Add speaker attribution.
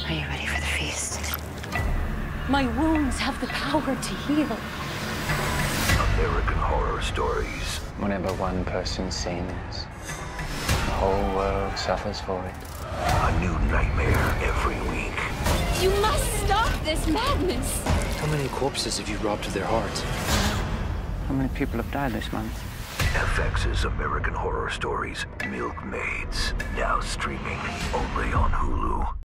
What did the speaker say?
Speaker 1: Are you ready for the feast?
Speaker 2: My wounds have the power to heal.
Speaker 3: American Horror Stories.
Speaker 4: Whenever one person sings, the whole world suffers for it.
Speaker 3: A new nightmare every week.
Speaker 2: You must stop this madness!
Speaker 5: How many corpses have you robbed of their hearts?
Speaker 4: How many people have died this month?
Speaker 3: FX's American Horror Stories, Milkmaids. Now streaming only on Hulu.